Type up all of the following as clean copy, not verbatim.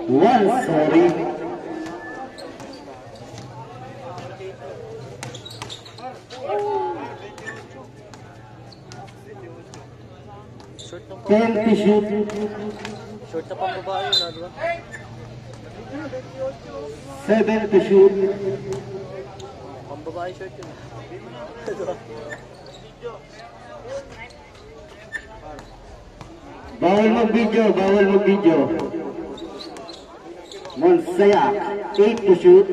One, sorry. Short na pa. 10 to shoot. Short na pang babae yun, di ba? 7 to shoot. Pang babae short yun. Diba? Bawal mag-video, bawal mag-video. Monsayak, 8 to shoot.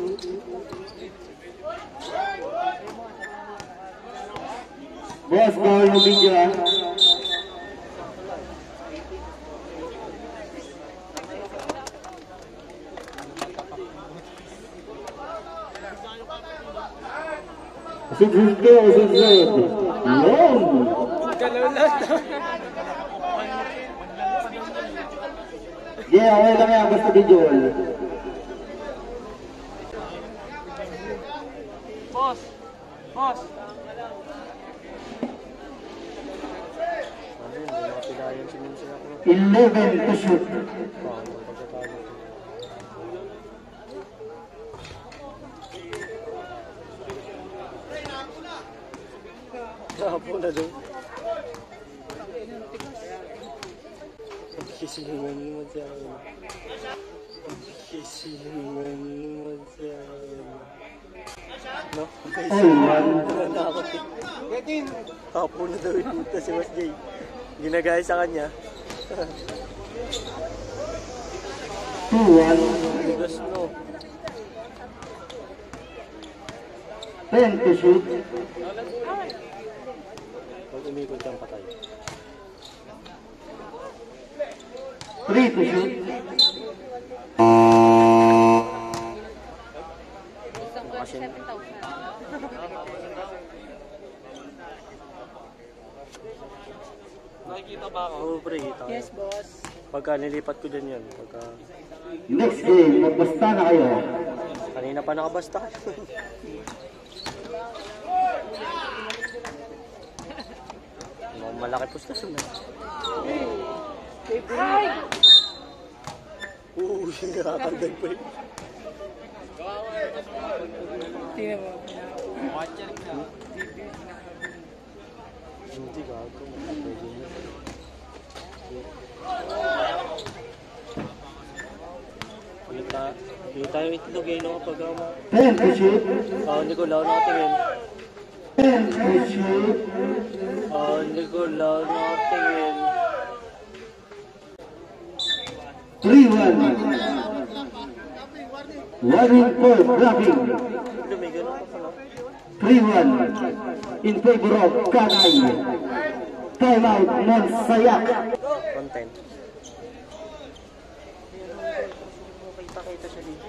Boss, bawal mag-video ah. Usod-usod ko, usod-usod. Long! Galaw-law. Yeah, okay lang yan, basta video. Boss! Boss! Sabi, hindi makapilayan si Minsi ako. 11 to shoot. Kapo na doon. Kisinungan naman siya. Kisinungan naman siya. No? Nakakot eh. Kapo na daw yung puta si Mas Jay. Ginagaya sa kanya. 2-1. Bigas no. 10 to shoot. Pag umikot kang patay. 3 to shoot. Nakikita ba ako? Oo, pre, kita. Yes, boss. Pagka nilipat ko din yan. Pagka... Next game, magbasta na kayo. Kanina pa nakabasta. Malaki po stasyon na. Nakakagdag po eh. Tingnan mo. Hindi gago. Kita yung itlog eh, no? Kapag 10 to shoot. hindi ko lao nakatingin. 10 to shoot. Hindi ko lao nakatingin. 3-1. 1-4, grabbing. May ganun pa pala. 3-1 in favor of Kanay. Time out, Monsayak. Content. Kita siya dito.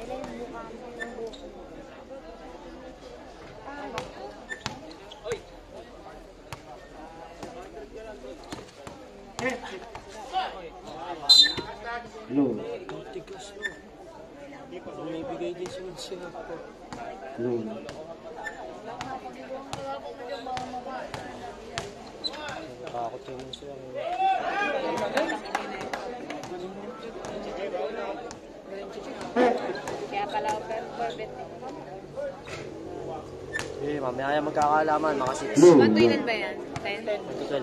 Hello. Tigas no. May bigay din si Mansi ako. Hello. Nakakot yung Mansi ako. Kaya pala ako perfect. Eh, mamaya magkakaalaman, mga 6. Hello. Ba't ilan ba yan? 10?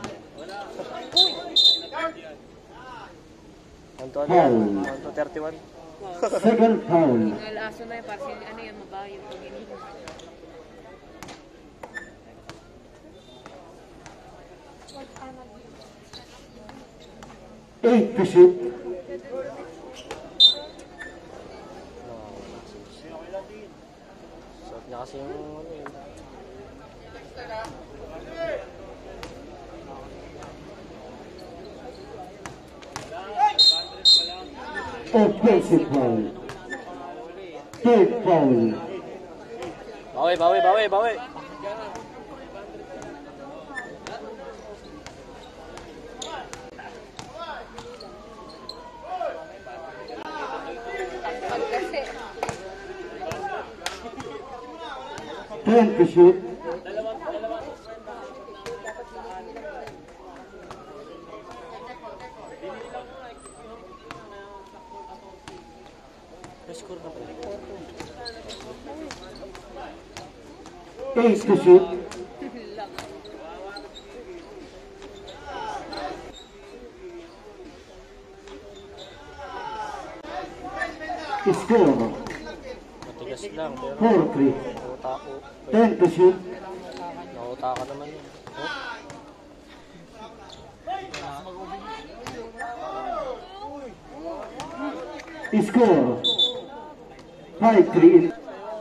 12. Foul. 1-31. Second foul. Aso na yun, parang ano yan, mabayo. Pag ininom. Eight to shoot. Suot niya kasi yung ano yun. Offensive foul. Third foul. Bawi. Pagkasi. 10 to shoot. score ka pala? 8 to shoot. Score Matigas lang, pero 4-3. nauta ko. 10 to shoot. Nauta ka naman yun. Oh? Score 5-3.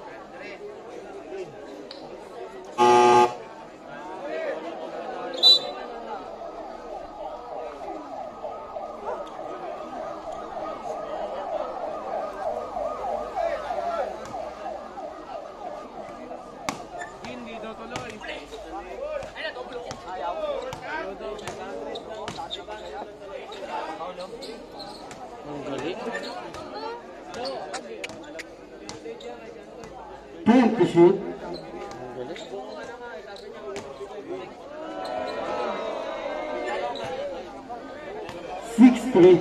Ang galing. 10 to shoot. Ang galing. Six three.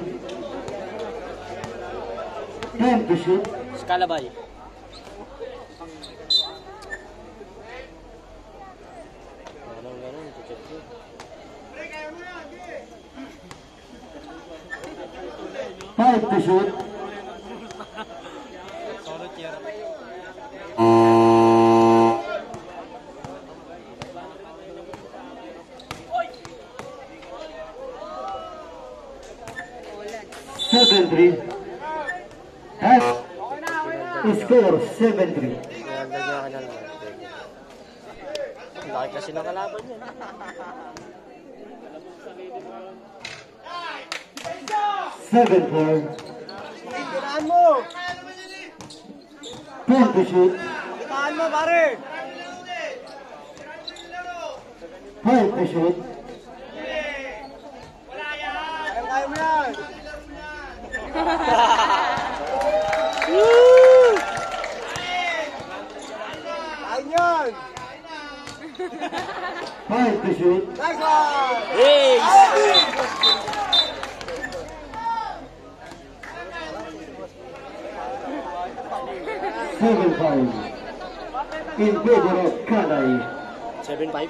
10 to shoot. Scalabay. Ganun, check yun. 5 to shoot. Ulan. 7-3. Score 7-3. Naganda niya ka na lang. Ang laki kasi ng kalaban niya. 7-4. Itaan mo! 10 to shoot. Itaan mo, pare! 5 to shoot. Kaya mo yan! Kain yan! 5 to shoot. Nice one! Hey! 7-5. In favor of Kanay. 7-5?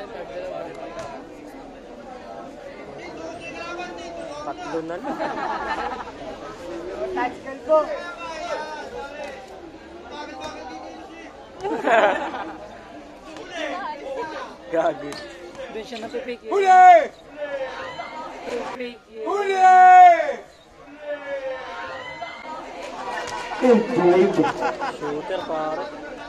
Tatlo na lang. Tactical po. Gago. Doon siya napipik yun. Huli! Napipik yun. Huli! 8-5. Shooter, pare.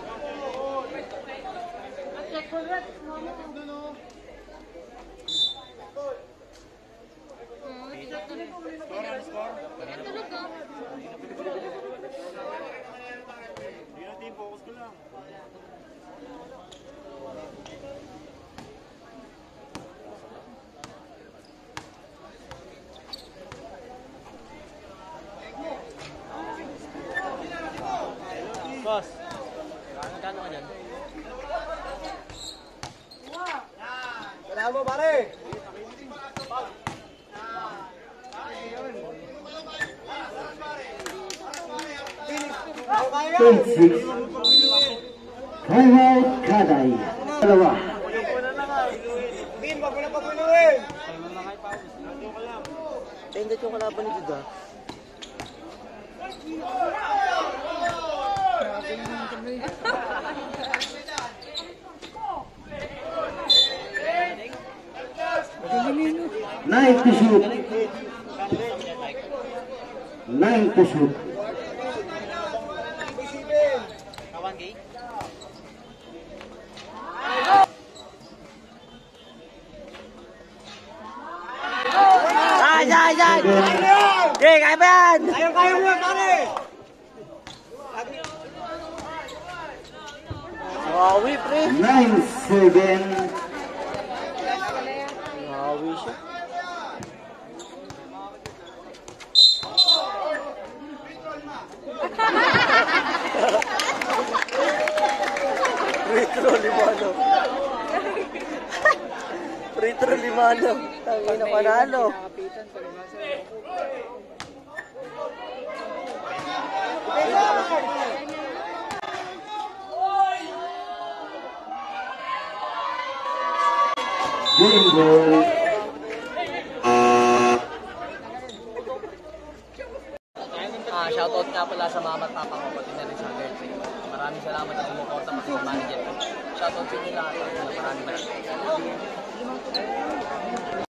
Boss, magkano ka dyan? Kailangan mo, pare! 10-6. Timeout Kanay. Dalawa. Bin, wag mo na papunuin! Tendit yung kalaban ni Duda. Nine to shoot. 9 to shoot. Yan! Okay, kaya ba yan? Kaya mo yan, pare! Nawawi, pre. 9-7. Nawawi siya. Free throw, Limano. Free throw, Limano. Tangin na panalo. Game ball. Shoutout nga pala sa mama at papa ko, pati na rin sa girlfriend. Maraming salamat sa sumuporta pati sa manager ko. Shoutout sa inyo lahat. Maraming.